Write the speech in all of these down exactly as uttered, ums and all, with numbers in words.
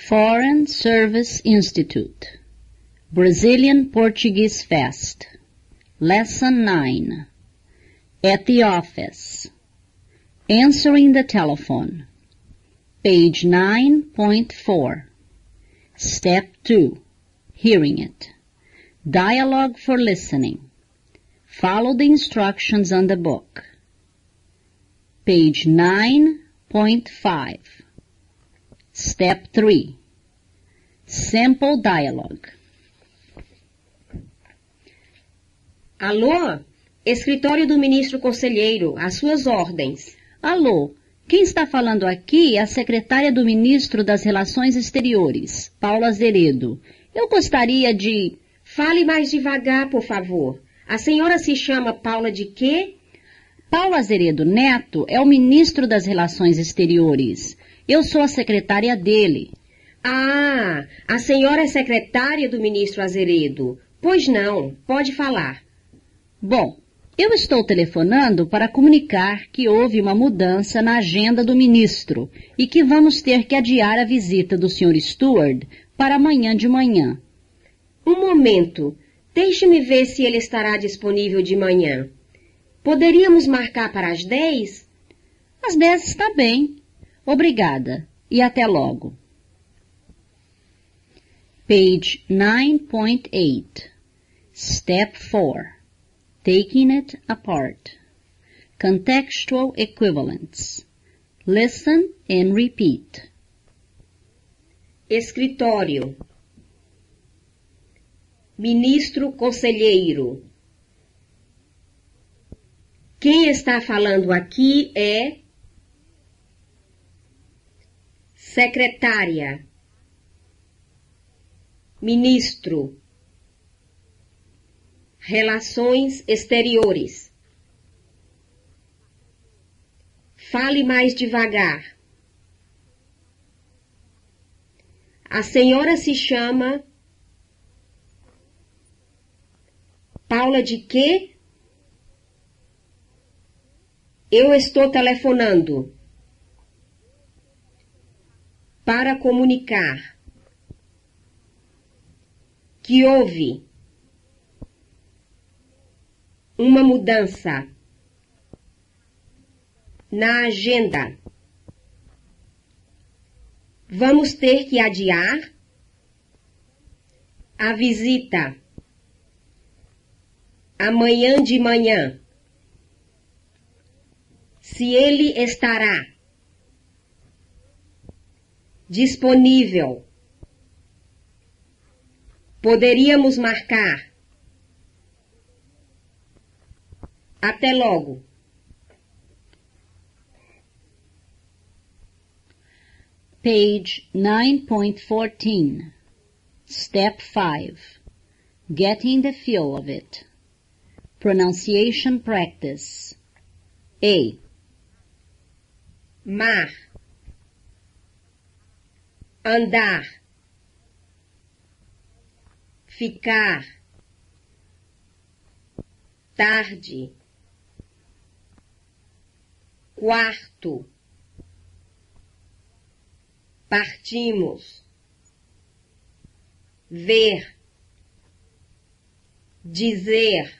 Foreign Service Institute, Brazilian Portuguese Fest, Lesson nine, At the Office, Answering the Telephone, page nine point four, Step two, Hearing It, Dialogue for Listening, Follow the instructions on the book, page nine point five, Step three, Sample Dialogue. Alô? Escritório do Ministro Conselheiro, às suas ordens. Alô, quem está falando aqui é a secretária do Ministro das Relações Exteriores, Paula Azeredo. Eu gostaria de... Fale mais devagar, por favor. A senhora se chama Paula de quê? Paula Azeredo Neto é o Ministro das Relações Exteriores. Eu sou a secretária dele. Ah, a senhora é secretária do Ministro Azeredo. Pois não, pode falar. Bom, eu estou telefonando para comunicar que houve uma mudança na agenda do ministro e que vamos ter que adiar a visita do senhor Stewart para amanhã de manhã. Um momento, deixe-me ver se ele estará disponível de manhã. Poderíamos marcar para as dez? Às dez está bem. Obrigada e até logo. Page nine point eight, Step four, Taking It Apart, Contextual Equivalence. Listen and repeat. Escritório. Ministro Conselheiro. Quem está falando aqui é... Secretária. Ministro. Relações Exteriores. Fale mais devagar. A senhora se chama... Paula de quê? Eu estou telefonando para comunicar que houve uma mudança na agenda. Vamos ter que adiar a visita amanhã de manhã. Se ele estará disponível, poderíamos marcar. Até logo. Page nine point fourteen, Step five, Getting the Feel of It. Pronunciation Practice. A. Mar. Andar. Ficar. Tarde. Quarto. Partimos. Ver. Dizer.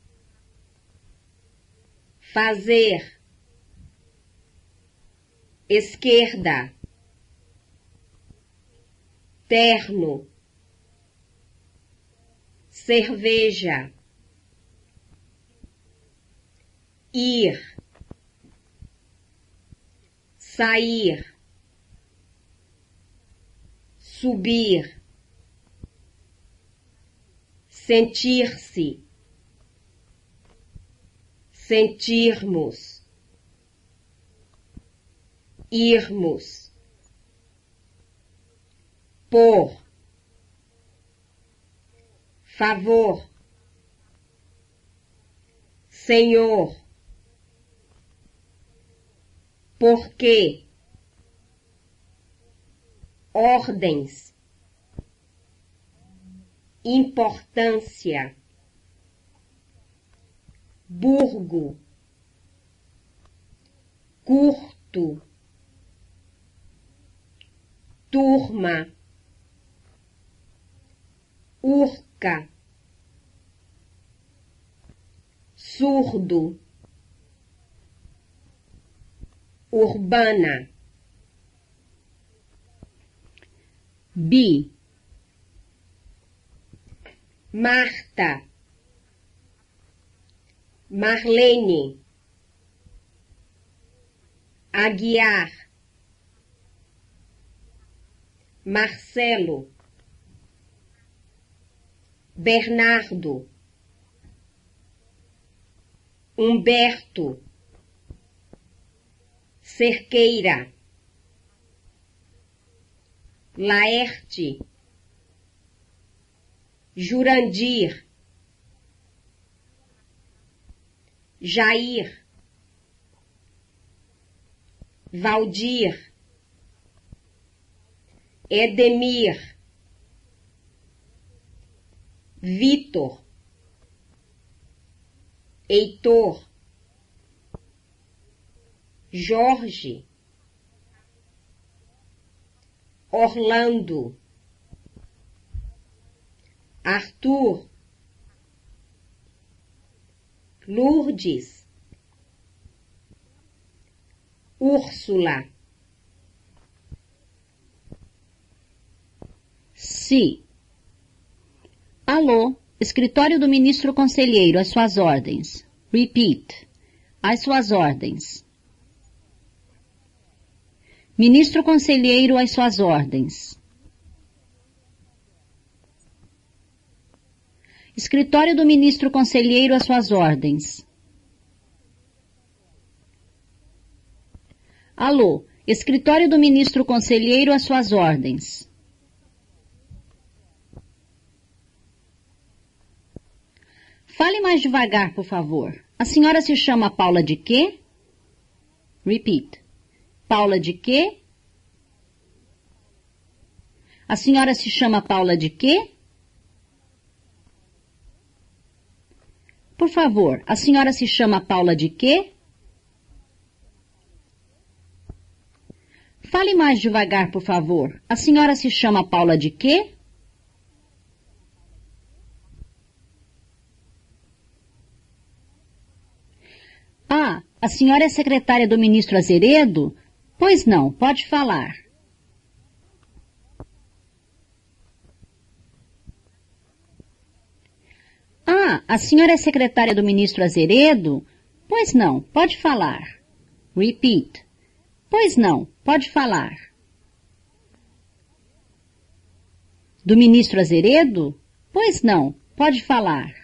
Fazer. Esquerda. Terno. Cerveja. Ir. Sair. Subir. Sentir-se. Sentirmos. Irmos. Por. Favor. Senhor. Porquê. Ordens. Importância. Burgo. Curto. Turma. urca, surdo, urbana. B. Marta, Marlene, Aguiar, Marcelo, Bernardo, Humberto, Cerqueira, Laerte, Jurandir, Jair, Valdir, Edemir, Vitor, Heitor, Jorge, Orlando, Arthur, Lourdes, Úrsula. C. Alô, escritório do ministro conselheiro, às suas ordens. Repeat. Às suas ordens. Ministro conselheiro, às suas ordens. Escritório do ministro conselheiro, às suas ordens. Alô, escritório do ministro conselheiro, às suas ordens. Fale mais devagar, por favor. A senhora se chama Paula de quê? Repeat. Paula de quê? A senhora se chama Paula de quê? Por favor, a senhora se chama Paula de quê? Fale mais devagar, por favor. A senhora se chama Paula de quê? Ah, a senhora é secretária do ministro Azeredo? Pois não, pode falar. Ah, a senhora é secretária do ministro Azeredo? Pois não, pode falar. Repeat. Pois não, pode falar. Do ministro Azeredo? Pois não, pode falar.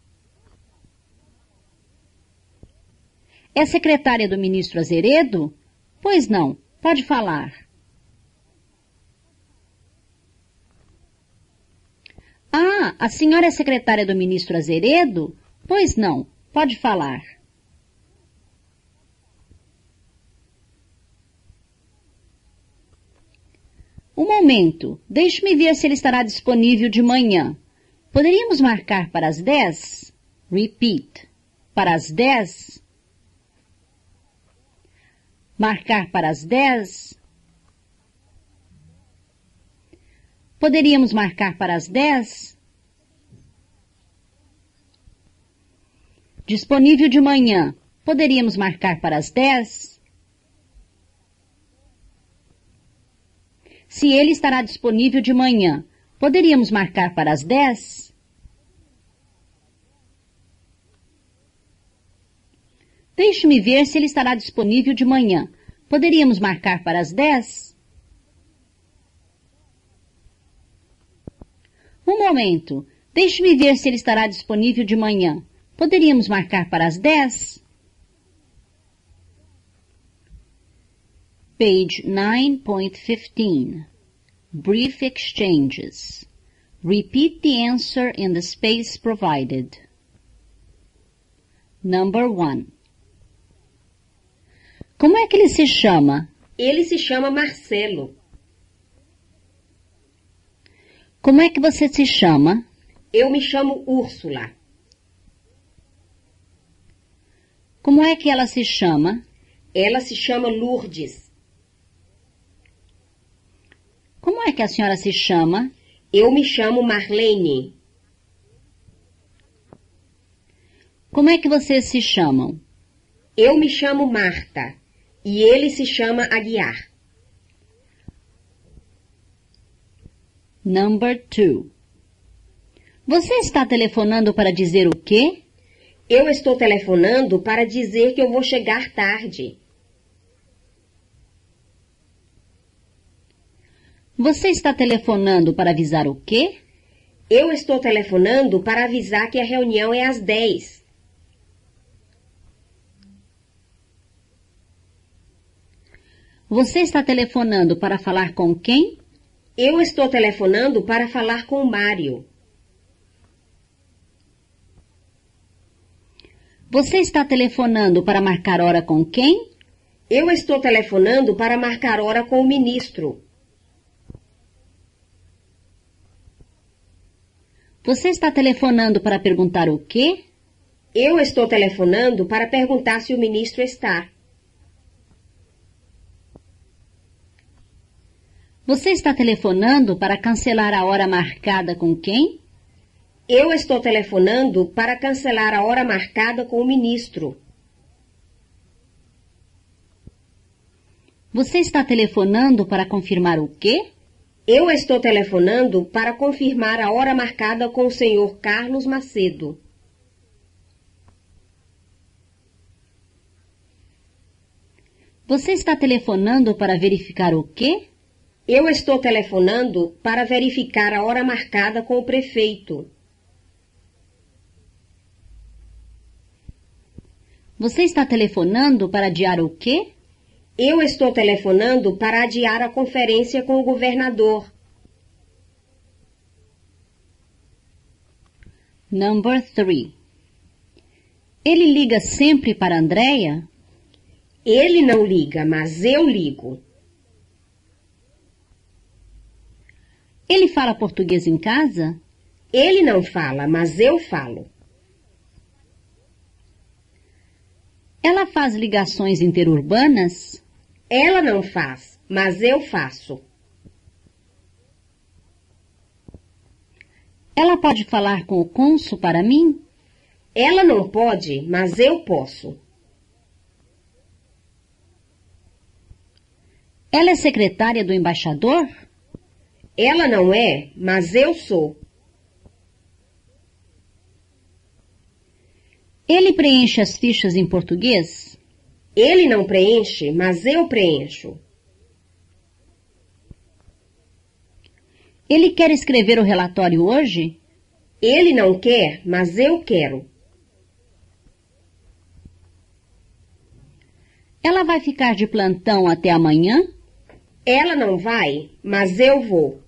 É secretária do ministro Azeredo? Pois não, pode falar. Ah, a senhora é secretária do ministro Azeredo? Pois não, pode falar. Um momento, deixe-me ver se ele estará disponível de manhã. Poderíamos marcar para as dez? Repeat. Para as dez? Marcar para as dez? Poderíamos marcar para as dez? Disponível de manhã. Poderíamos marcar para as dez? Se ele estará disponível de manhã, poderíamos marcar para as dez? Deixe-me ver se ele estará disponível de manhã. Poderíamos marcar para as dez? Um momento. Deixe-me ver se ele estará disponível de manhã. Poderíamos marcar para as dez? Page nine point fifteen. Brief exchanges. Repeat the answer in the space provided. Number one. Como é que ele se chama? Ele se chama Marcelo. Como é que você se chama? Eu me chamo Úrsula. Como é que ela se chama? Ela se chama Lourdes. Como é que a senhora se chama? Eu me chamo Marlene. Como é que vocês se chamam? Eu me chamo Marta e ele se chama Aguiar. Number two. Você está telefonando para dizer o quê? Eu estou telefonando para dizer que eu vou chegar tarde. Você está telefonando para avisar o quê? Eu estou telefonando para avisar que a reunião é às dez. Você está telefonando para falar com quem? Eu estou telefonando para falar com o Mário. Você está telefonando para marcar hora com quem? Eu estou telefonando para marcar hora com o ministro. Você está telefonando para perguntar o quê? Eu estou telefonando para perguntar se o ministro está. Você está telefonando para cancelar a hora marcada com quem? Eu estou telefonando para cancelar a hora marcada com o ministro. Você está telefonando para confirmar o quê? Eu estou telefonando para confirmar a hora marcada com o senhor Carlos Macedo. Você está telefonando para verificar o quê? Eu estou telefonando para verificar a hora marcada com o prefeito. Você está telefonando para adiar o quê? Eu estou telefonando para adiar a conferência com o governador. Number three. Ele liga sempre para Andréia? Ele não liga, mas eu ligo. Ele fala português em casa? Ele não fala, mas eu falo. Ela faz ligações interurbanas? Ela não faz, mas eu faço. Ela pode falar com o cônsul para mim? Ela não pode, mas eu posso. Ela é secretária do embaixador? Ela não é, mas eu sou. Ele preenche as fichas em português? Ele não preenche, mas eu preencho. Ele quer escrever o relatório hoje? Ele não quer, mas eu quero. Ela vai ficar de plantão até amanhã? Ela não vai, mas eu vou.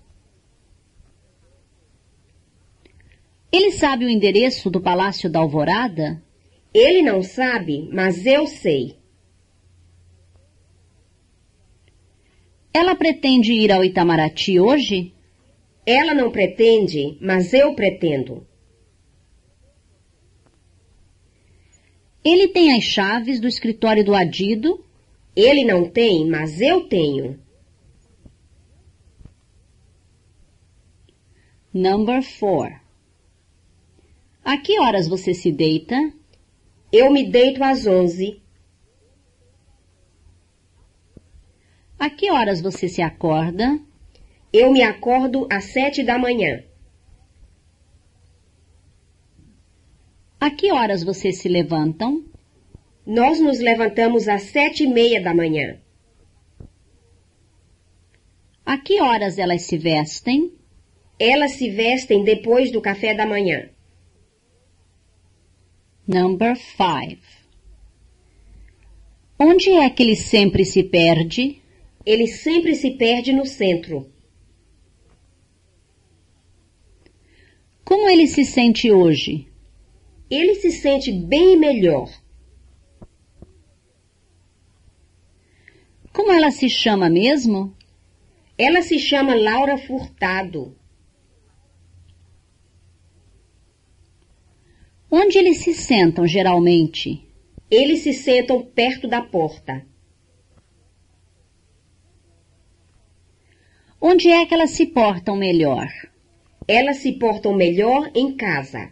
Ele sabe o endereço do Palácio da Alvorada? Ele não sabe, mas eu sei. Ela pretende ir ao Itamaraty hoje? Ela não pretende, mas eu pretendo. Ele tem as chaves do escritório do Adido? Ele não tem, mas eu tenho. Number four. A que horas você se deita? Eu me deito às onze. A que horas você se acorda? Eu me acordo às sete da manhã. A que horas vocês se levantam? Nós nos levantamos às sete e meia da manhã. A que horas elas se vestem? Elas se vestem depois do café da manhã. Number five. Onde é que ele sempre se perde? Ele sempre se perde no centro. Como ele se sente hoje? Ele se sente bem melhor. Como ela se chama mesmo? Ela se chama Laura Furtado. Onde eles se sentam geralmente? Eles se sentam perto da porta. Onde é que elas se portam melhor? Elas se portam melhor em casa.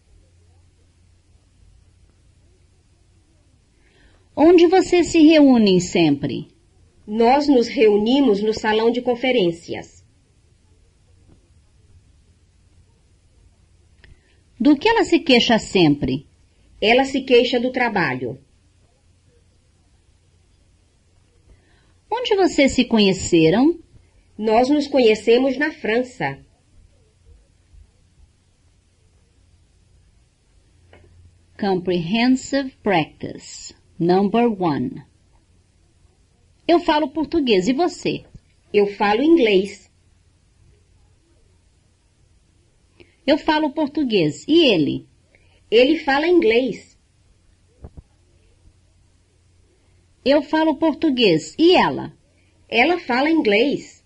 Onde vocês se reúnem sempre? Nós nos reunimos no salão de conferências. Do que ela se queixa sempre? Ela se queixa do trabalho. Onde vocês se conheceram? Nós nos conhecemos na França. Comprehensive Practice. Number one. Eu falo português, e você? Eu falo inglês. Eu falo português, e ele? Ele fala inglês. Eu falo português, e ela? Ela fala inglês.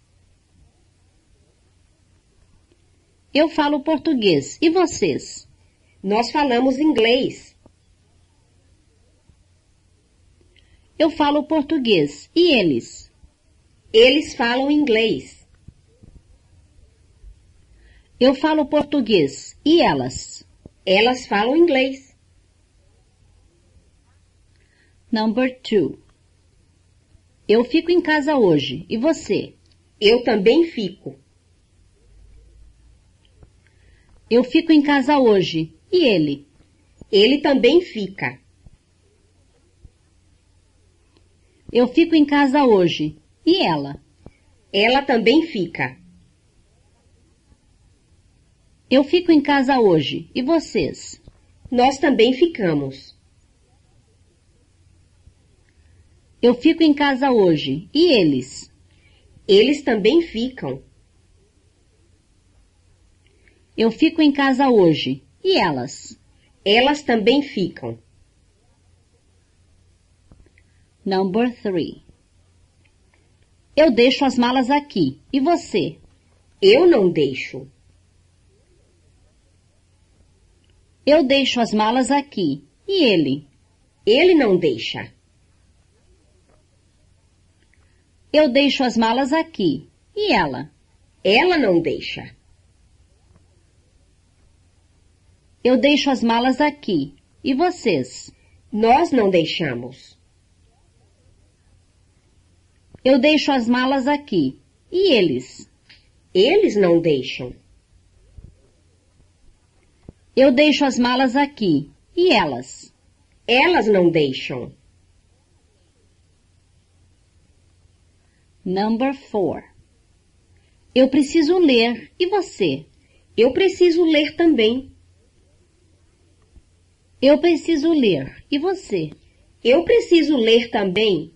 Eu falo português, e vocês? Nós falamos inglês. Eu falo português, e eles? Eles falam inglês. Eu falo português, e elas? Elas falam inglês. Number two. Eu fico em casa hoje, e você? Eu também fico. Eu fico em casa hoje, e ele? Ele também fica. Eu fico em casa hoje, e ela? Ela também fica. Eu fico em casa hoje, e vocês? Nós também ficamos. Eu fico em casa hoje, e eles? Eles também ficam. Eu fico em casa hoje, e elas? Elas também ficam. Number three. Eu deixo as malas aqui, e você? Eu não deixo. Eu deixo as malas aqui, e ele? Ele não deixa. Eu deixo as malas aqui, e ela? Ela não deixa. Eu deixo as malas aqui, e vocês? Nós não deixamos. Eu deixo as malas aqui, e eles? Eles não deixam. Eu deixo as malas aqui, e elas? Elas não deixam. Number four. Eu preciso ler, e você? Eu preciso ler também. Eu preciso ler, e você? Eu preciso ler também.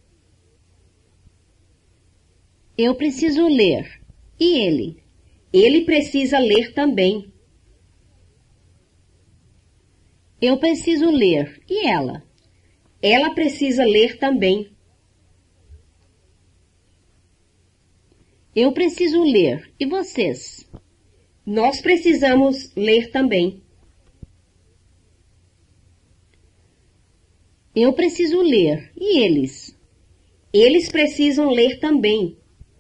Eu preciso ler, e ele? Ele precisa ler também. Eu preciso ler, e ela? Ela precisa ler também. Eu preciso ler, e vocês? Nós precisamos ler também. Eu preciso ler, e eles? Eles precisam ler também.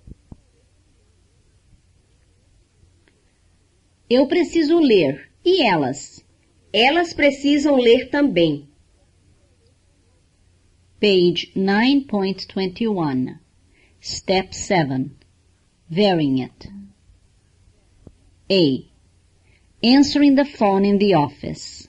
Eu preciso ler, e elas? Elas precisam ler também. Page nine point two one. Step seven. Variant. A. Answering the phone in the office.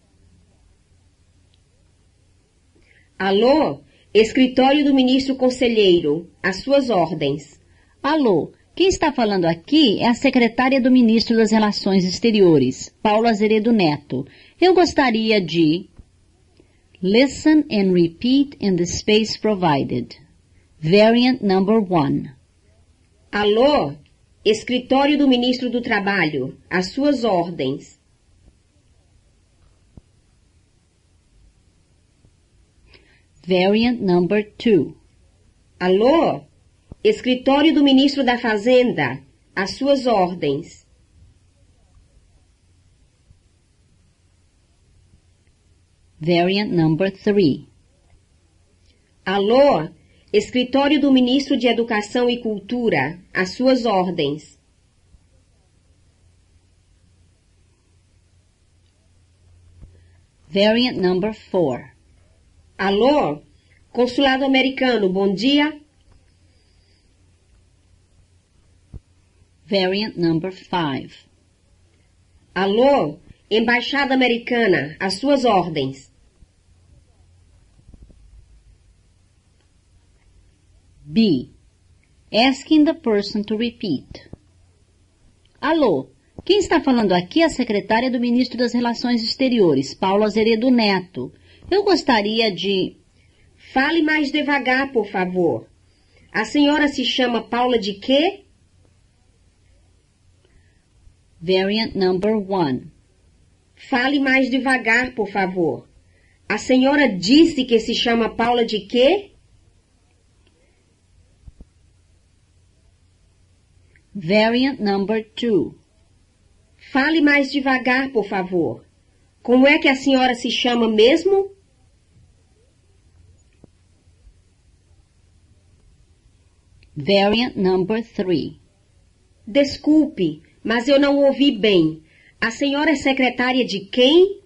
Alô? Escritório do ministro conselheiro. Às suas ordens. Alô? Quem está falando aqui é a secretária do ministro das Relações Exteriores, Paulo Azeredo Neto. Eu gostaria de... Listen and repeat in the space provided. Variant number one. Alô? Escritório do ministro do Trabalho. Às suas ordens. Variant number two. Alô? Escritório do ministro da Fazenda. Às suas ordens. Variant number three. Alô? Escritório do ministro de Educação e Cultura. Às suas ordens. Variant number four. Alô? Consulado americano, bom dia. Variant number five. Alô? Embaixada americana, às suas ordens. B. Asking the person to repeat. Alô? Quem está falando aqui é a secretária do Ministro das Relações Exteriores, Paulo Azeredo Neto. Eu gostaria de... Fale mais devagar, por favor. A senhora se chama Paula de quê? Variant number one. Fale mais devagar, por favor. A senhora disse que se chama Paula de quê? Variant number two. Fale mais devagar, por favor. Como é que a senhora se chama mesmo? Variant number three. Desculpe, mas eu não ouvi bem. A senhora é secretária de quem?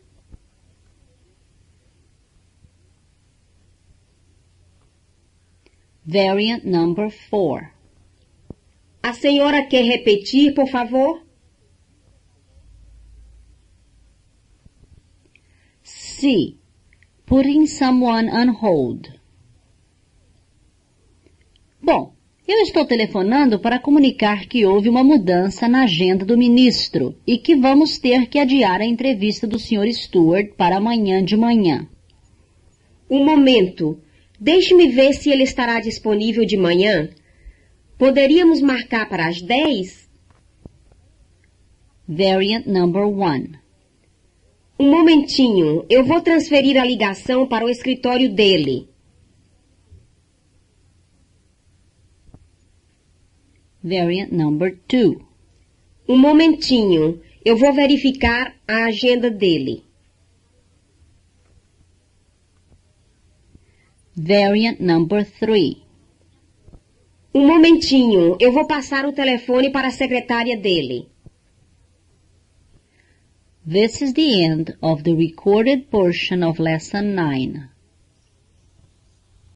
Variant number four. A senhora quer repetir, por favor? C. Putting someone on hold. Bom, eu estou telefonando para comunicar que houve uma mudança na agenda do ministro e que vamos ter que adiar a entrevista do senhor Stewart para amanhã de manhã. Um momento. Deixe-me ver se ele estará disponível de manhã. Poderíamos marcar para as dez? Variant number one. Um momentinho. Eu vou transferir a ligação para o escritório dele. Variant number two. Um momentinho. Eu vou verificar a agenda dele. Variant number three. Um momentinho. Eu vou passar o telefone para a secretária dele. This is the end of the recorded portion of Lesson nine.